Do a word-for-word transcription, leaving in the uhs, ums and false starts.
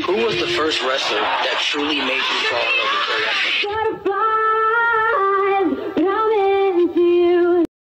Who was the first wrestler that truly made you fall in love with Kurt Angle?